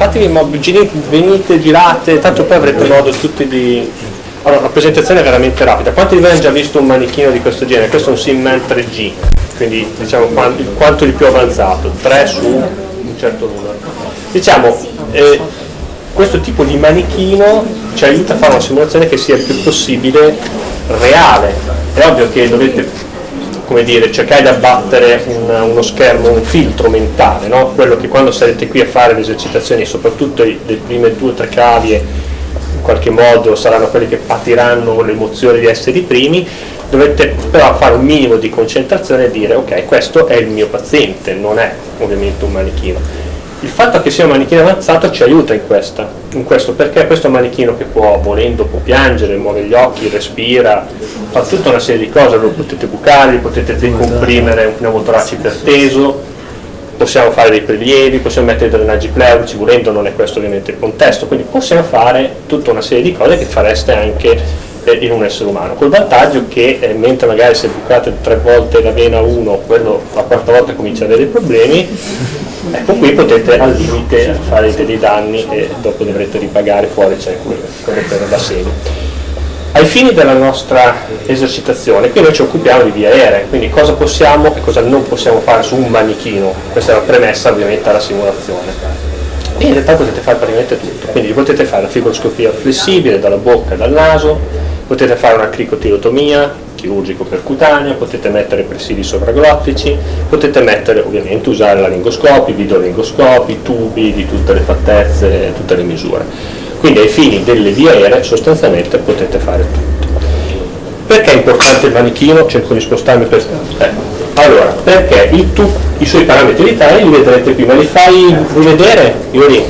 venite, girate, tanto poi avrete modo tutti di... Allora, la presentazione è veramente rapida. Quanti di voi hanno già visto un manichino di questo genere? Questo è un Simman 3G, quindi diciamo quanto di più avanzato, 3 su un certo numero. Diciamo, questo tipo di manichino ci aiuta a fare una simulazione che sia il più possibile reale. È ovvio che dovete, come dire, cercare di abbattere uno schermo, un filtro mentale, no? Quello che quando sarete qui a fare le esercitazioni, soprattutto le prime 2 o 3 cavie, in qualche modo saranno quelli che patiranno l'emozione di essere i primi, dovete però fare un minimo di concentrazione e dire ok, questo è il mio paziente, non è ovviamente un manichino. Il fatto che sia un manichino avanzato ci aiuta in questo, perché questo è un manichino che volendo può piangere, muove gli occhi, respira, fa tutta una serie di cose, lo potete bucare, potete decomprimere un pneumotorace iperteso, possiamo fare dei prelievi, possiamo mettere dei drenaggi pleurici, volendo non è questo ovviamente il contesto, quindi possiamo fare tutta una serie di cose che fareste anche in un essere umano, col vantaggio che mentre magari se bucate 3 volte la vena 1, quello la 4ª volta comincia ad avere dei problemi, ecco qui potete al limite fare dei danni e dopo dovrete ripagare, fuori c'è quello per la sede. Ai fini della nostra esercitazione, qui noi ci occupiamo di vie aeree, quindi cosa possiamo e cosa non possiamo fare su un manichino, questa è la premessa ovviamente alla simulazione. E in realtà potete fare praticamente tutto, quindi potete fare la fibroscopia flessibile dalla bocca e dal naso, potete fare una cricotilotomia chirurgico-percutanea, potete mettere presidi sovraglottici, potete mettere ovviamente usare laringoscopi, videolaringoscopi, tubi di tutte le fattezze, tutte le misure. Quindi ai fini delle vie aeree sostanzialmente potete fare tutto. Perché è importante il manichino? Cerco di spostarmi per... Allora, perché i suoi parametri vitali li vedrete qui, ma li fai rivedere? Iori?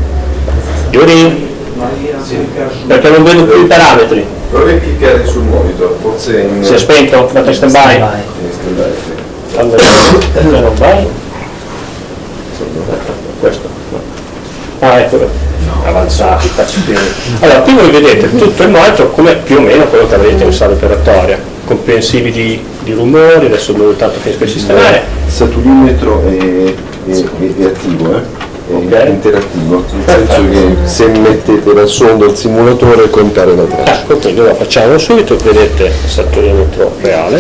Perché non vedo più i parametri. Provi a cliccare sul monitor, forse in... Si è spento? Fate in stand-by? Allora, non vai? Questo? Ah, ecco. Avanzati, allora qui voi vedete tutto il monitor come più o meno quello che avrete in sala operatoria, comprensivi di rumori, adesso devo tanto finisco di sistemare. Il saturimetro è attivo, è interattivo, nel senso che se mettete la sonda al simulatore compare la traccia. Ecco, quindi lo facciamo subito, vedete il saturimetro reale.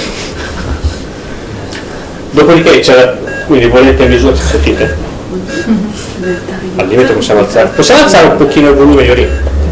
Dopodiché quindi volete misurare, sentite? Al limite possiamo alzare un pochino il volume, Iori?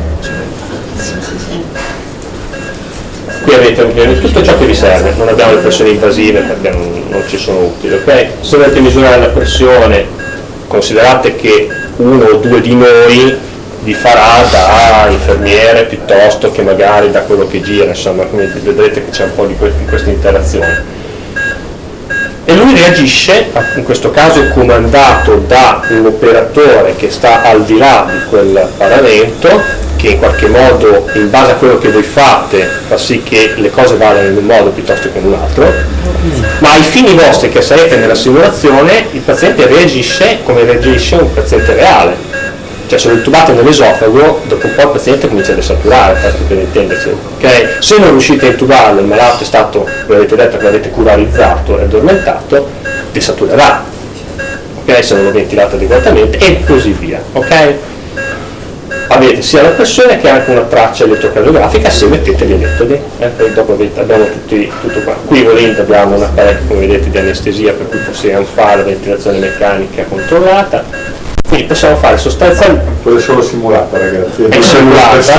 Qui avete tutto ciò che vi serve, non abbiamo le pressioni invasive perché non ci sono utili, ok? Se volete misurare la pressione, considerate che 1 o 2 di noi vi farà da infermiere piuttosto che magari da quello che gira, insomma, come vedrete che c'è un po' di questa interazione. E lui reagisce, in questo caso comandato da un operatore che sta al di là di quel paravento, che in qualche modo, in base a quello che voi fate, fa sì che le cose vadano in un modo piuttosto che in un altro, ma ai fini vostri che sarete nella simulazione, il paziente reagisce come reagisce un paziente reale. Cioè se lo intubate nell'esofago, dopo un po' il paziente comincia a desaturare, per intenderci, okay? Se non riuscite a intubarlo, il malato è stato, come avete detto, che l'avete curarizzato e addormentato, desaturerà, okay? Se non lo ventilate adeguatamente e così via, ok? Avete sia la pressione che anche una traccia elettrocardiografica se mettete gli elettrodi, dopo abbiamo tutto qua. Qui volendo abbiamo un apparecchio, come vedete, di anestesia per cui possiamo fare ventilazione meccanica controllata. Quindi possiamo fare sostanzialmente... Quella è solo simulata, ragazzi. È simulata?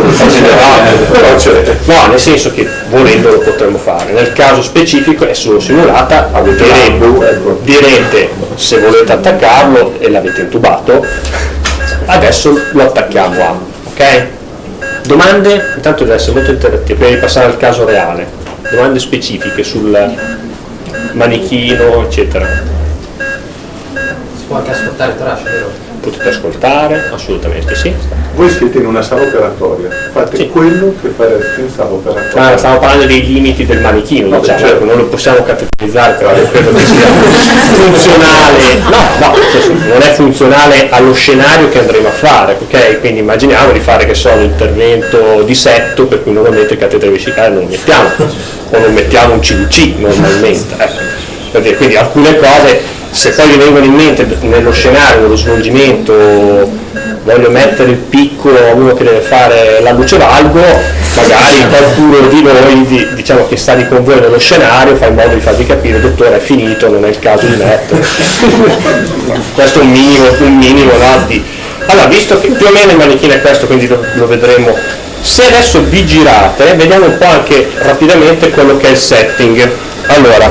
No, nel senso che volendo lo potremmo fare. Nel caso specifico è solo simulata, direte se volete attaccarlo e l'avete intubato, adesso lo attacchiamo a, ok? Domande? Intanto deve essere molto interattivo, prima di passare al caso reale. Domande specifiche sul manichino, eccetera. Può anche ascoltare il torace, vero? Potete ascoltare, assolutamente sì. Voi siete in una sala operatoria, fate sì. quello che fareste in sala operatoria. Ma stiamo parlando dei limiti del manichino, no, diciamo, certo. Non lo possiamo categorizzare, però credo che sia funzionale, non è funzionale allo scenario che andremo a fare, ok? Quindi immaginiamo di fare, che so, un intervento di setto per cui normalmente il catetere vescicale non lo mettiamo, o non mettiamo un CVC normalmente, ecco. Quindi alcune cose se poi vi vengono in mente nello scenario, nello svolgimento, voglio mettere il piccolo a uno che deve fare la luce valgo, magari qualcuno di noi diciamo che sta lì con voi nello scenario fa in modo di farvi capire dottore è finito, non è il caso di mettere. Questo è un minimo no, allora, visto che più o meno il manichino è questo, quindi lo vedremo. Se adesso vi girate, vediamo un po' anche rapidamente quello che è il setting. Allora,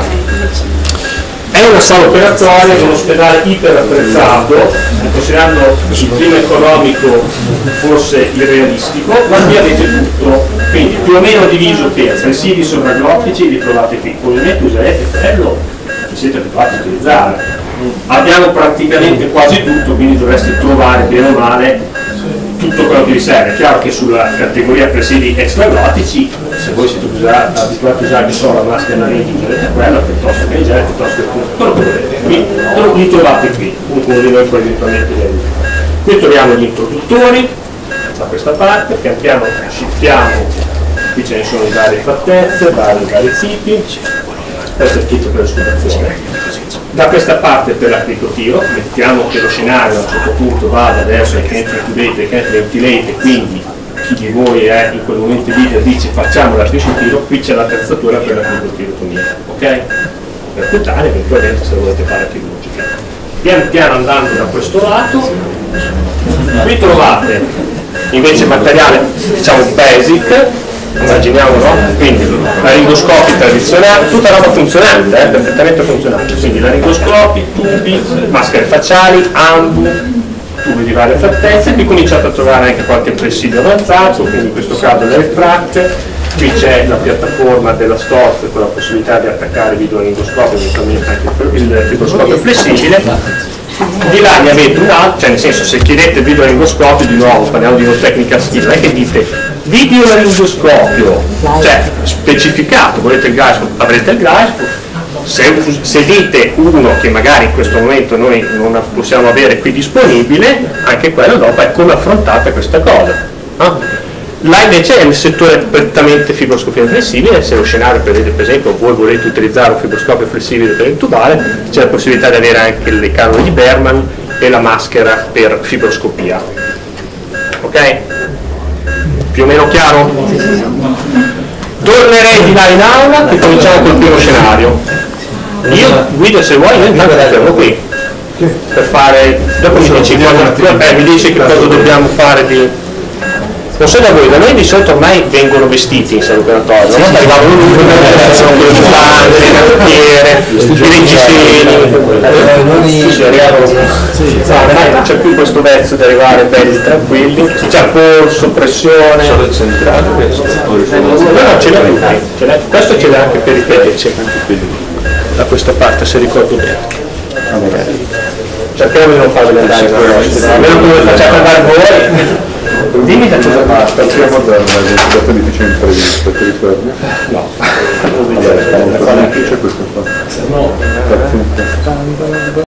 è una sala operatoria di un ospedale iper attrezzato, considerando il clima economico forse irrealistico, ma qui avete tutto, quindi più o meno diviso per flessibili sovragglottici, li trovate qui, ovviamente userete quello che siete abituati a utilizzare. Abbiamo praticamente quasi tutto, quindi dovreste trovare bene o male tutto quello che vi serve. È chiaro che sulla categoria presidi extraglottici, se voi siete abituati a usare solo la maschera laringe, userete quella piuttosto che il gel, piuttosto che quello che volete. Quindi li trovate qui, uno di noi poi eventualmente li aiuta. Qui troviamo gli introduttori, da questa parte, pian piano shiftiamo, qui ce ne sono di varie fattezze, vari tipi, questo è il kit per l'oscurazione. Da questa parte per l'applicotiro, mettiamo che lo scenario a un certo punto vada verso il can't incubate e can't ventilate, quindi chi di voi è in quel momento video dice facciamo l'applicotiro, qui c'è l'attrezzatura per l'applicotiro, ok? Per puntare eventualmente se lo volete fare chirurgica. Pian piano andando da questo lato, qui trovate invece materiale diciamo basic, immaginiamo no? Quindi laringoscopi tradizionali, tutta roba funzionante, perfettamente funzionante, quindi laringoscopi, tubi, maschere facciali, ambu, tubi di varie fattezze, qui cominciate a trovare anche qualche presidio avanzato, quindi in questo caso l'Eltract, qui c'è la piattaforma della STORZ con la possibilità di attaccare il videolaringoscopio, eventualmente anche il fibroscopio flessibile. Di là ne avete un altro, cioè nel senso se chiedete videolaringoscopio di nuovo, parliamo di una tecnica skill, non è che dite videolaringoscopio, cioè specificato, volete il Gleisco, avrete il Gleisco, se dite uno che magari in questo momento noi non possiamo avere qui disponibile, anche quello dopo è come affrontate questa cosa. No? Là invece è il settore prettamente fibroscopia flessibile, se lo scenario prevede per esempio voi volete utilizzare un fibroscopio flessibile per intubare, c'è la possibilità di avere anche le canule di Berman e la maschera per fibroscopia. Ok? Più o meno chiaro? Tornerei di là in aula e cominciamo col primo scenario. Io guido se vuoi, io intanto fermo qui per fare, dopo mi dici che cosa dobbiamo fare di... Non so da voi, da noi di solito ormai vengono vestiti in sala operatoria, una volta arrivavano con le mutande, le canottiere, i reggiseni, si arrivavano, non c'è più questo vezzo di arrivare belli tranquilli, c'è polso, pressione, solo il centrale questo? No, ce l'ha tutti, questo ce l'ha anche per i perici, da questa parte se ricordo bene. Cerchiamo di non farvi andare almeno come facciate andare voi. Dimmi da cosa parte, il primo moderno, è stato difficile imprevisto, ti ricordi? No, non vediamo, c'è questo qua. No,